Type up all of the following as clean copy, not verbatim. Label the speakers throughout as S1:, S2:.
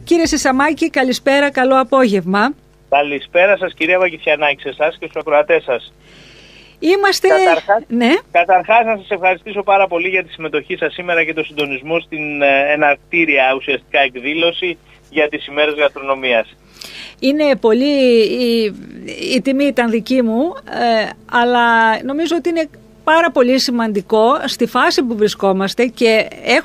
S1: Κύριε Σισαμάκη, καλησπέρα, καλό απόγευμα.
S2: Καλησπέρα σας κυρία Βαγγιθιανάκη, σε εσάς και στους ακροατές σας.
S1: Είμαστε...
S2: Καταρχάς να σας ευχαριστήσω πάρα πολύ για τη συμμετοχή σας σήμερα και το συντονισμό στην εναρκτήρια ουσιαστικά εκδήλωση για τις ημέρες γαστρονομίας.
S1: Είναι πολύ... Η τιμή ήταν δική μου, αλλά νομίζω ότι είναι πάρα πολύ σημαντικό στη φάση που βρισκόμαστε και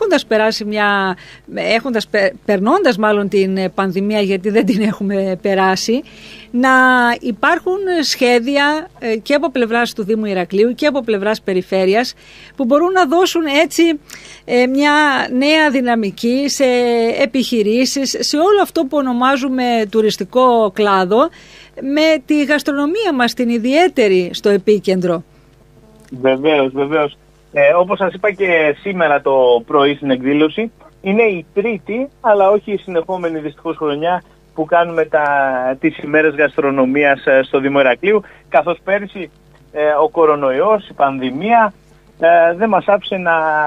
S1: περνώντας μάλλον την πανδημία, γιατί δεν την έχουμε περάσει, να υπάρχουν σχέδια και από πλευράς του Δήμου Ηρακλείου και από πλευράς περιφέρειας που μπορούν να δώσουν έτσι μια νέα δυναμική σε επιχειρήσεις, σε όλο αυτό που ονομάζουμε τουριστικό κλάδο, με τη γαστρονομία μας την ιδιαίτερη στο επίκεντρο.
S2: Βεβαίως. Όπως σας είπα και σήμερα το πρωί στην εκδήλωση, είναι η τρίτη, αλλά όχι η συνεχόμενη δυστυχώς χρονιά που κάνουμε τις ημέρες γαστρονομίας στο Δήμο Ηρακλείου, καθώς πέρυσι ο κορονοϊός, η πανδημία δεν μας άφησε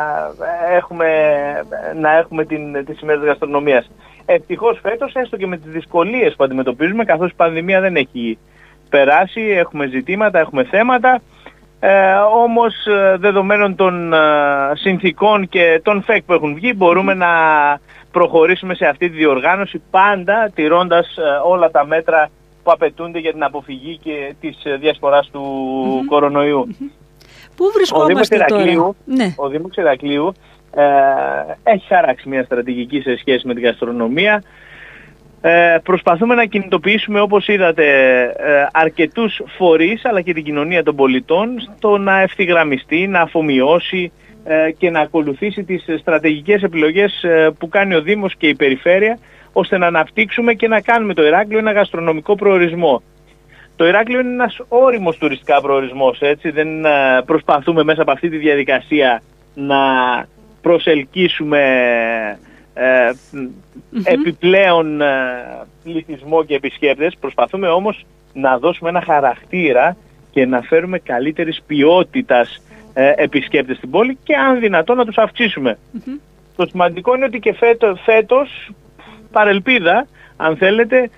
S2: να έχουμε τις ημέρες γαστρονομίας. Ευτυχώς φέτος, έστω και με τις δυσκολίες που αντιμετωπίζουμε, καθώς η πανδημία δεν έχει περάσει, έχουμε ζητήματα, έχουμε θέματα, όμως δεδομένων των συνθήκων και των ΦΕΚ που έχουν βγει, μπορούμε να προχωρήσουμε σε αυτή τη διοργάνωση, πάντα τηρώντας όλα τα μέτρα που απαιτούνται για την αποφυγή και της διασποράς του κορονοϊού.
S1: Πού βρισκόμαστε τώρα?
S2: Ο Δήμος Ηρακλείου έχει χαράξει μια στρατηγική σε σχέση με την γαστρονομία. Προσπαθούμε να κινητοποιήσουμε, όπως είδατε, αρκετούς φορείς αλλά και την κοινωνία των πολιτών στο να ευθυγραμμιστεί, να αφομοιώσει και να ακολουθήσει τις στρατηγικές επιλογές που κάνει ο Δήμος και η Περιφέρεια, ώστε να αναπτύξουμε και να κάνουμε το Ηράκλειο ένα γαστρονομικό προορισμό. Το Ηράκλειο είναι ένας όριμος τουριστικά προορισμός, έτσι, δεν προσπαθούμε μέσα από αυτή τη διαδικασία να προσελκύσουμε επιπλέον πληθυσμό και επισκέπτες. Προσπαθούμε όμως να δώσουμε ένα χαρακτήρα και να φέρουμε καλύτερης ποιότητας επισκέπτες στην πόλη και αν δυνατόν να τους αυξήσουμε. Το σημαντικό είναι ότι και φέτος, παρελπίδα αν θέλετε,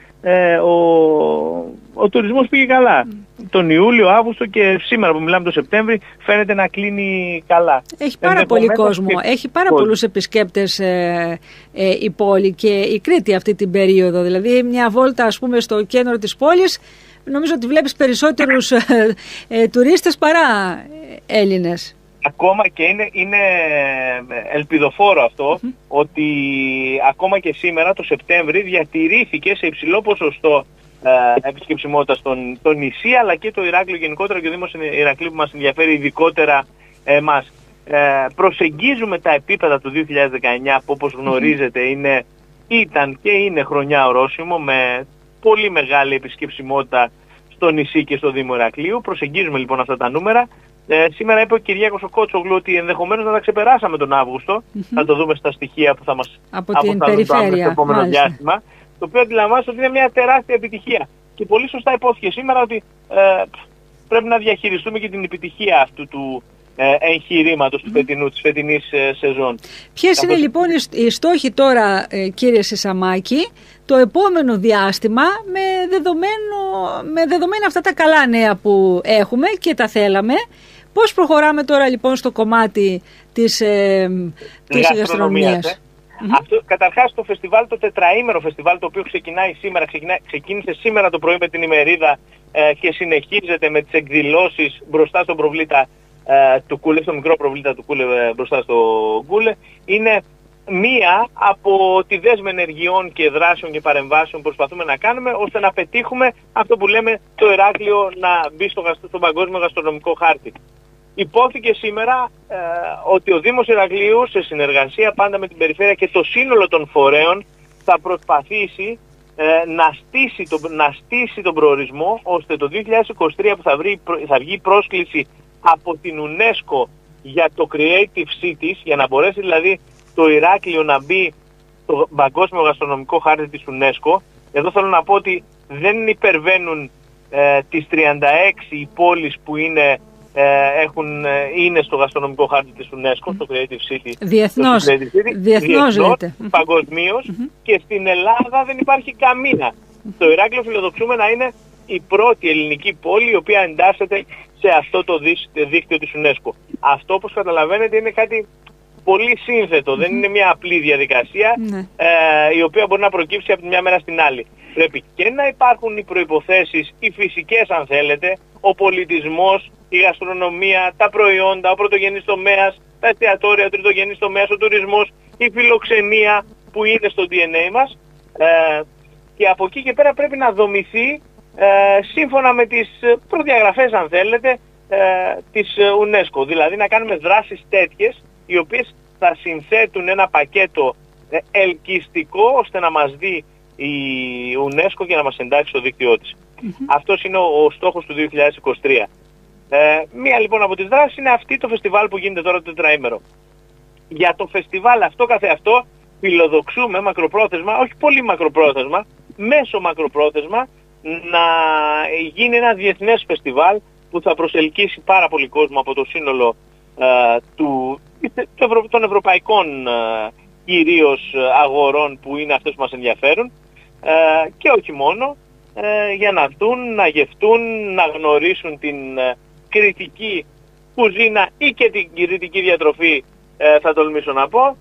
S2: ο τουρισμός πήγε καλά. Τον Ιούλιο, Αύγουστο και σήμερα που μιλάμε το Σεπτέμβρη φαίνεται να κλείνει καλά.
S1: Έχει πάρα πολύ κόσμο, έχει πάρα πολλούς επισκέπτες η πόλη και η Κρήτη αυτή την περίοδο. Δηλαδή μια βόλτα, ας πούμε, στο κέντρο της πόλης, νομίζω ότι βλέπεις περισσότερους τουρίστες παρά Έλληνες.
S2: Ακόμα και είναι ελπιδοφόρο αυτό, ότι ακόμα και σήμερα το Σεπτέμβρη διατηρήθηκε σε υψηλό ποσοστό επισκεψιμότητα στο νησί, αλλά και το Ηράκλειο γενικότερα και ο Δήμος Ηρακλείου που μας ενδιαφέρει ειδικότερα εμάς. Προσεγγίζουμε τα επίπεδα του 2019 που, όπως γνωρίζετε, ήταν και είναι χρονιά ορόσημο, με πολύ μεγάλη επισκεψιμότητα στο νησί και στο Δήμο Ηρακλείου. Προσεγγίζουμε λοιπόν αυτά τα νούμερα. Σήμερα είπε ο Κυριάκος ο Κότσογλου ότι ενδεχομένως να τα ξεπεράσαμε τον Αύγουστο. Θα το δούμε στα στοιχεία που θα μας αποσταλούν το επόμενο διάστημα. Το οποίο αντιλαμβάνεστε ότι είναι μια τεράστια επιτυχία. Και πολύ σωστά υπόθηκε σήμερα ότι πρέπει να διαχειριστούμε και την επιτυχία αυτού του εγχειρήματος της φετινής σεζόν.
S1: Ποιες είναι λοιπόν οι στόχοι τώρα, κύριε Σισαμάκη, το επόμενο διάστημα με δεδομένα αυτά τα καλά νέα που έχουμε και τα θέλαμε? Πώς προχωράμε τώρα λοιπόν στο κομμάτι της γαστρονομίας?
S2: Καταρχάς το φεστιβάλ, το τετραήμερο φεστιβάλ, το οποίο ξεκίνησε σήμερα το πρωί με την ημερίδα και συνεχίζεται με τις εκδηλώσεις μπροστά στον προβλήτα του Κούλε, στο μικρό προβλήτα του Κούλε μπροστά στο Κούλε, είναι μία από τη δέσμη ενεργειών και δράσεων και παρεμβάσεων που προσπαθούμε να κάνουμε ώστε να πετύχουμε αυτό που λέμε το Ηράκλειο να μπει στον παγκόσμιο γαστρονομικό χάρτη. Υπόθηκε σήμερα ότι ο Δήμος Ηρακλείου, σε συνεργασία πάντα με την Περιφέρεια και το σύνολο των φορέων, θα προσπαθήσει να στήσει τον προορισμό, ώστε το 2023 που θα βγει πρόσκληση από την UNESCO για το Creative Cities, για να μπορέσει δηλαδή το Ηράκλειο να μπει στο παγκόσμιο γαστρονομικό χάρτη της UNESCO. Εδώ θέλω να πω ότι δεν υπερβαίνουν τις 36 οι πόλεις που είναι είναι στο γαστρονομικό χάρτη της UNESCO, στο Creative City.
S1: Διεθνώς λέτε.
S2: Παγκοσμίως, και στην Ελλάδα δεν υπάρχει καμία. Το Ηράκλειο φιλοδοξούμε να είναι η πρώτη ελληνική πόλη η οποία εντάσσεται σε αυτό το δίκτυο της UNESCO. Αυτό, όπως καταλαβαίνετε, είναι κάτι πολύ σύνθετο, δεν είναι μια απλή διαδικασία η οποία μπορεί να προκύψει από τη μια μέρα στην άλλη. Πρέπει και να υπάρχουν οι προϋποθέσεις, οι φυσικές αν θέλετε, ο πολιτισμός, η γαστρονομία, τα προϊόντα, ο πρωτογενής τομέας, τα εστιατόρια, ο τριτογενής τομέας, ο τουρισμός, η φιλοξενία που είναι στο DNA μας, και από εκεί και πέρα πρέπει να δομηθεί σύμφωνα με τις προδιαγραφές αν θέλετε της UNESCO. Δηλαδή να κάνουμε δράσεις τέτοιες οι οποίες θα συνθέτουν ένα πακέτο ελκυστικό ώστε να μας δει η UNESCO και να μας εντάξει στο δίκτυό της. Αυτός είναι ο στόχος του 2023. Μία λοιπόν από τις δράσεις είναι αυτή το φεστιβάλ που γίνεται τώρα το τετραήμερο. Για το φεστιβάλ αυτό καθεαυτό φιλοδοξούμε μακροπρόθεσμα, όχι πολύ μακροπρόθεσμα, μέσο μακροπρόθεσμα, να γίνει ένα διεθνές φεστιβάλ που θα προσελκύσει πάρα πολύ κόσμο από το σύνολο των ευρωπαϊκών κυρίως αγορών που είναι αυτές που μας ενδιαφέρουν, και όχι μόνο, για να δουν, να γευτούν, να γνωρίσουν την κρητική κουζίνα ή και την κρητική διατροφή, θα τολμήσω να πω.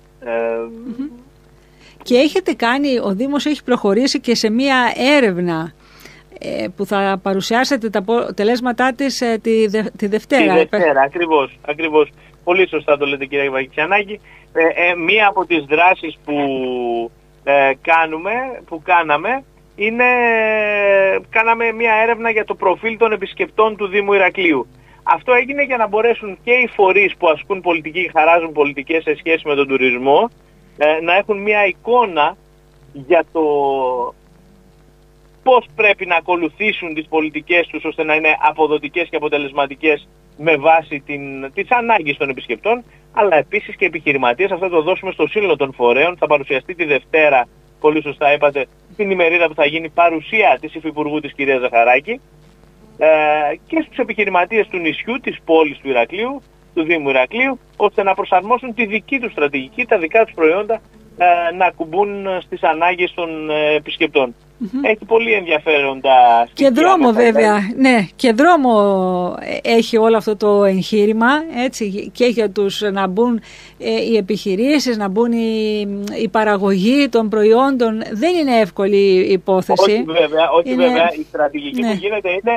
S1: Και έχετε κάνει, ο Δήμος έχει προχωρήσει και σε μία έρευνα που θα παρουσιάσετε τα αποτελέσματά της τη Δευτέρα.
S2: Τη Δευτέρα, ακριβώς. Πολύ σωστά το λέτε, κυρία Βαγγιτσιανάκη. Μία από τις δράσεις που κάναμε είναι, κάναμε μία έρευνα για το προφίλ των επισκεπτών του Δήμου Ηρακλείου. Αυτό έγινε για να μπορέσουν και οι φορείς που ασκούν πολιτική και χαράζουν πολιτικές σε σχέση με τον τουρισμό να έχουν μία εικόνα για το πώς πρέπει να ακολουθήσουν τις πολιτικές τους ώστε να είναι αποδοτικές και αποτελεσματικές με βάση τις ανάγκες των επισκεπτών, αλλά επίσης και επιχειρηματίες. Αυτό το δώσουμε στο σύνολο των φορέων. Θα παρουσιαστεί τη Δευτέρα, πολύ σωστά είπατε, την ημερίδα που θα γίνει παρουσία της Υφυπουργού της κυρίας Ζαχαράκη, και στους επιχειρηματίες του νησιού, της πόλης του Ηρακλείου, του Δήμου Ηρακλείου, ώστε να προσαρμόσουν τη δική τους στρατηγική, τα δικά τους προϊόντα να ακουμπούν στις ανάγκες των επισκεπτών. Έχει πολύ ενδιαφέροντα
S1: και δρόμο βέβαια, ναι, και δρόμο έχει όλο αυτό το εγχείρημα, έτσι, και για τους να μπουν οι επιχειρήσεις, να μπουν η παραγωγή των προϊόντων. Δεν είναι εύκολη υπόθεση.
S2: Όχι βέβαια, η στρατηγική που γίνεται είναι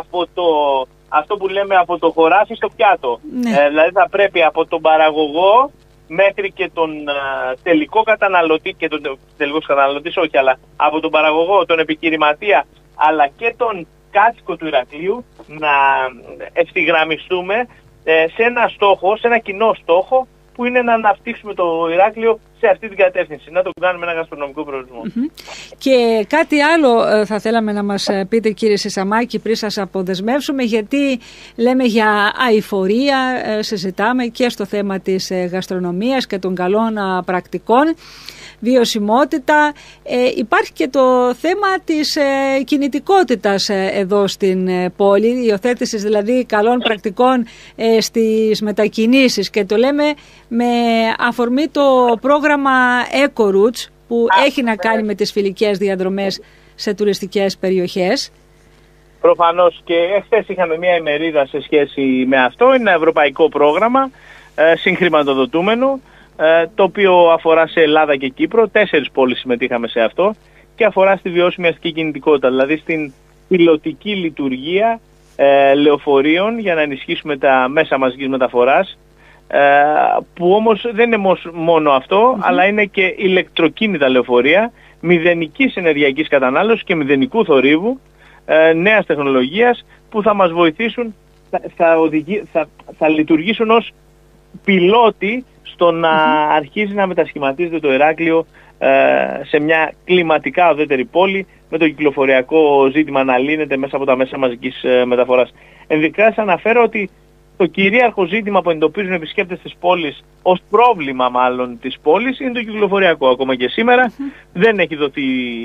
S2: αυτό που λέμε από το χωράφι στο πιάτο. Δηλαδή θα πρέπει από τον παραγωγό μέχρι και τον τελικό καταναλωτή, και τον τελικός καταναλωτής όχι, αλλά από τον παραγωγό, τον επιχειρηματία, αλλά και τον κάτοικο του Ηρακλείου να ευθυγραμμιστούμε σε ένα στόχο, σε ένα κοινό στόχο που είναι να αναπτύξουμε το Ηράκλειο σε αυτή την κατεύθυνση, να το κάνουμε ένα γαστρονομικό προορισμό.
S1: Και κάτι άλλο θα θέλαμε να μας πείτε, κύριε Σισαμάκη, πριν σας αποδεσμεύσουμε, γιατί λέμε για αειφορία, συζητάμε και στο θέμα της γαστρονομίας και των καλών πρακτικών, βιωσιμότητα. Υπάρχει και το θέμα της κινητικότητας εδώ στην πόλη, υιοθέτηση δηλαδή καλών πρακτικών στις μετακινήσεις, και το λέμε με αφορμή το πρόγραμμα EcoRoutes που έχει να κάνει με τις φιλικές διαδρομές σε τουριστικές περιοχές.
S2: Προφανώς, και χθες είχαμε μια ημερίδα σε σχέση με αυτό. Είναι ένα ευρωπαϊκό πρόγραμμα συγχρηματοδοτούμενο, το οποίο αφορά σε Ελλάδα και Κύπρο. 4 πόλεις συμμετείχαμε σε αυτό και αφορά στη βιώσιμη αστική κινητικότητα, δηλαδή στην πιλωτική λειτουργία λεωφορείων για να ενισχύσουμε τα μέσα μαζικής μεταφοράς, που όμως δεν είναι μόνο αυτό, αλλά είναι και ηλεκτροκίνητα λεωφορεία μηδενικής ενεργειακής κατανάλωσης και μηδενικού θορύβου, νέας τεχνολογίας, που θα μας βοηθήσουν, θα λειτουργήσουν ως πιλότη στο να αρχίζει να μετασχηματίζεται το Ηράκλειο σε μια κλιματικά ουδέτερη πόλη, με το κυκλοφοριακό ζήτημα να λύνεται μέσα από τα μέσα μαζικής μεταφοράς. Ενδεικτικά σας αναφέρω ότι το κυρίαρχο ζήτημα που εντοπίζουν οι επισκέπτες της πόλης, ως πρόβλημα μάλλον της πόλης, είναι το κυκλοφοριακό. Ακόμα και σήμερα δεν έχει δοθεί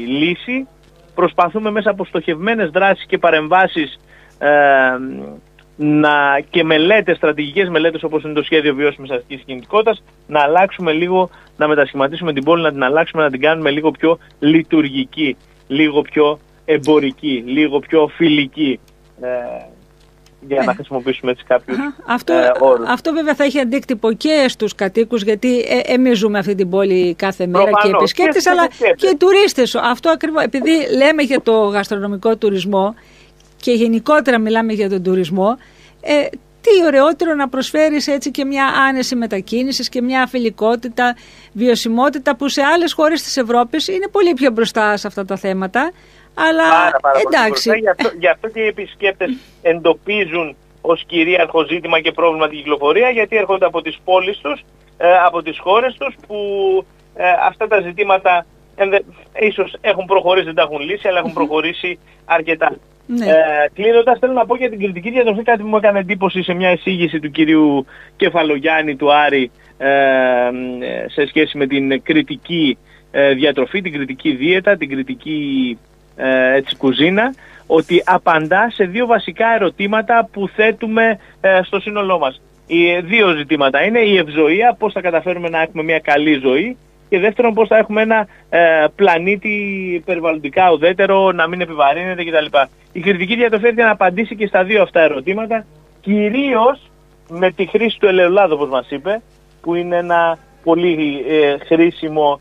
S2: λύση. Προσπαθούμε μέσα από στοχευμένες δράσεις και παρεμβάσεις και μελέτες, στρατηγικές μελέτες όπως είναι το σχέδιο βιώσιμης αστικής κινητικότητας, να αλλάξουμε λίγο, να μετασχηματίσουμε την πόλη, να την αλλάξουμε, να την κάνουμε λίγο πιο λειτουργική, λίγο πιο εμπορική, λίγο πιο φιλική, για να χρησιμοποιήσουμε έτσι κάποιους όρους. Αυτό βέβαια θα έχει αντίκτυπο και στους κατοίκους, γιατί εμείς ζούμε αυτή την πόλη κάθε μέρα. Προφανώς, και επισκέπτες, αλλά και οι τουρίστες. Αυτό ακριβώς, επειδή λέμε για το γαστρονομικό τουρισμό και γενικότερα μιλάμε για τον τουρισμό, τι ωραιότερο να προσφέρεις έτσι και μια άνεση μετακίνησης και μια φιλικότητα, βιωσιμότητα που σε άλλες χώρες της Ευρώπης είναι πολύ πιο μπροστά σε αυτά τα θέματα. Αλλά πάρα
S1: εντάξει.
S2: Γι' αυτό και οι επισκέπτες εντοπίζουν ως κυρίαρχο ζήτημα και πρόβλημα την κυκλοφορία, γιατί έρχονται από τις πόλεις τους, από τις χώρες τους, που αυτά τα ζητήματα ίσως έχουν προχωρήσει, δεν τα έχουν λύσει, αλλά έχουν προχωρήσει αρκετά.
S1: Ναι.
S2: Κλείνοντας, θέλω να πω για την κριτική διατροφή κάτι που μου έκανε εντύπωση σε μια εισήγηση του κυρίου Κεφαλογιάννη του Άρη σε σχέση με την κριτική διατροφή, την κριτική δίαιτα, την κριτική κουζίνα, ότι απαντά σε δύο βασικά ερωτήματα που θέτουμε στο σύνολό μας. Οι δύο ζητήματα είναι η ευζοία, πώς θα καταφέρουμε να έχουμε μια καλή ζωή, και δεύτερον πώς θα έχουμε ένα πλανήτη περιβαλλοντικά ουδέτερο, να μην επιβαρύνεται κτλ. Η κριτική διατροφή έρχεται να απαντήσει και στα δύο αυτά ερωτήματα, κυρίως με τη χρήση του ελαιολάδου, όπως μας είπε, που είναι ένα πολύ χρήσιμο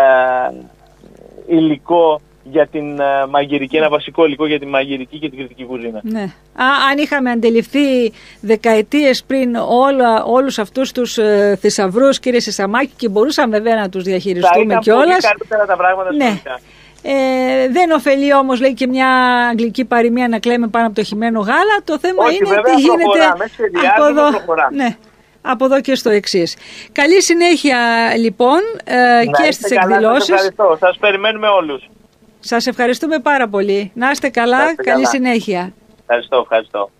S2: υλικό για την μαγειρική, ένα βασικό υλικό για την μαγειρική και την κριτική κουζίνα.
S1: Ναι. Αν είχαμε αντιληφθεί δεκαετίες πριν όλους αυτούς τους θησαυρούς, κύριε Σισαμάκη, και μπορούσαμε βέβαια να τους διαχειριστούμε κιόλας.
S2: Θα ήταν πολύ καλύτερα τα πράγματα.
S1: Ναι. Δεν ωφελεί όμως, λέει και μια αγγλική παροιμία, να κλαίμε πάνω από το χυμένο γάλα. Το θέμα είναι τι γίνεται από εδώ. Ναι. Από εδώ και στο εξής. Καλή συνέχεια λοιπόν και στις εκδηλώσεις.
S2: Σας ευχαριστώ. Σας περιμένουμε όλους.
S1: Σας ευχαριστούμε πάρα πολύ. Να είστε καλά. Καλή συνέχεια.
S2: Ευχαριστώ.